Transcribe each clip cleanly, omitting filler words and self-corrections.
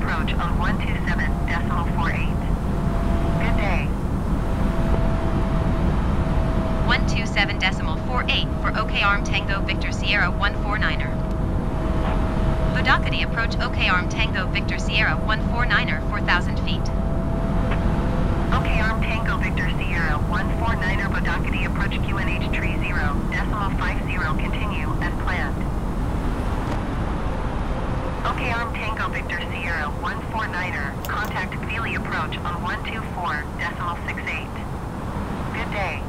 approach on 127.48. Good day. 127.48 for OK Arm Tango Victor Sierra 149er. Bodakati approach OK Arm Tango Victor Sierra 149er 4,000 feet. OK Arm Tango Victor Sierra 149er Bodakati approach QNH 30.50 continue as planned. OK Arm Tango Victor Sierra 149er contact Feely approach on 124.68. Good day.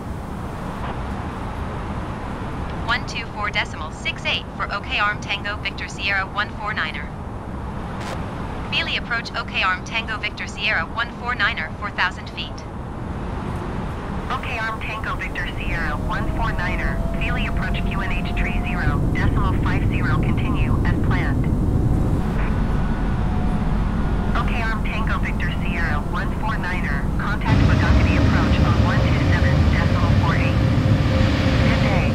124.68 for OK Arm Tango Victor Sierra 149er. Feely approach OK Arm Tango Victor Sierra 149er 4,000 feet. OK Arm Tango Victor Sierra 149er Feely approach QNH 30.50 continue as planned. OK Arm Tango Victor Sierra 149er contact Bodakati approach on 127.48. Good day.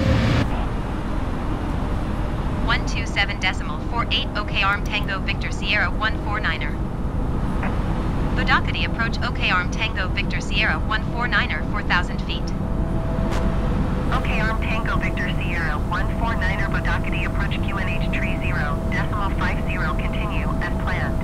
127.48 OK Arm Tango Victor Sierra 149er. Bodakati approach OK Arm Tango Victor Sierra 149er 4,000 feet. OK Arm Tango Victor Sierra 149er Bodakati approach QNH 30.50 continue as planned.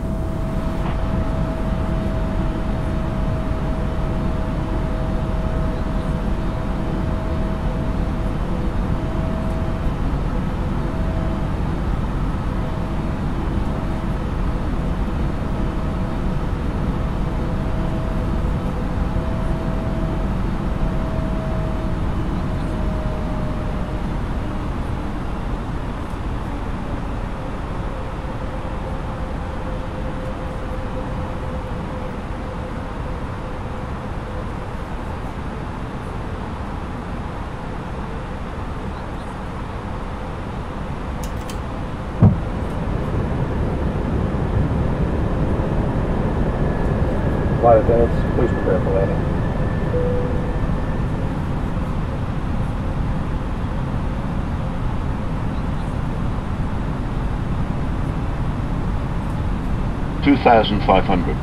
Flight attendants, please prepare for landing. $2,500.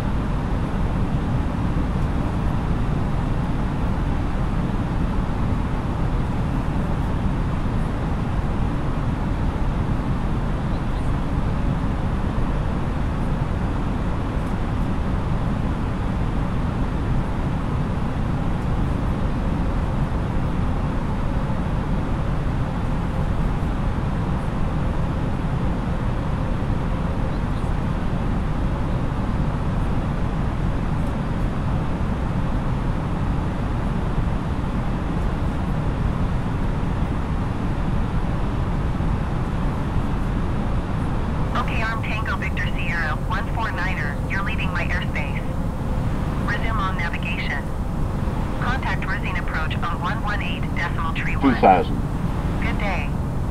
2,000. Good day.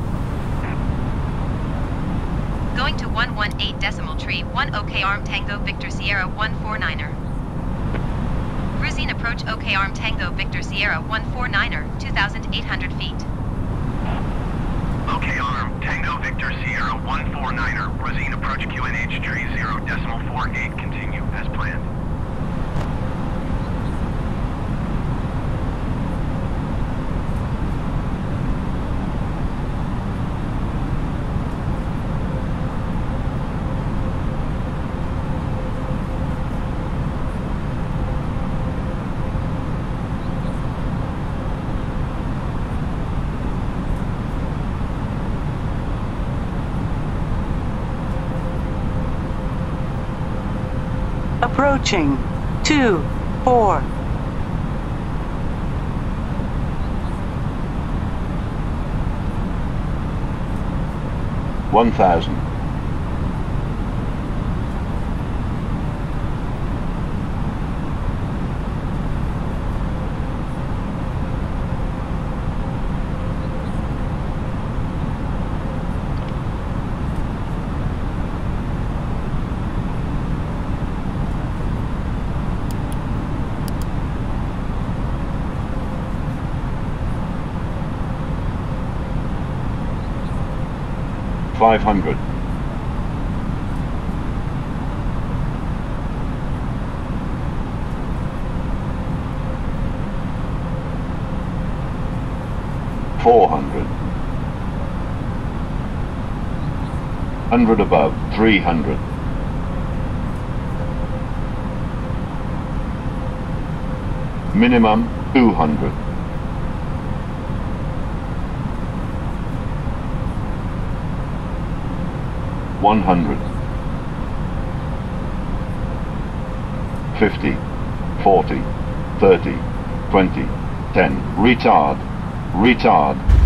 Going to 118.1 OK Arm Tango Victor Sierra 149er. Cruising approach OK Arm Tango Victor Sierra 149er 2,800 feet. OK Arm Tango Victor Sierra 149er. Cruising approach QNH 30.48 continue as planned. Approaching 2-4. $1,000. 500. 400. 100 above, 300. Minimum 200. $100. 50, 40, 30, 20, 10. Retard. Retard.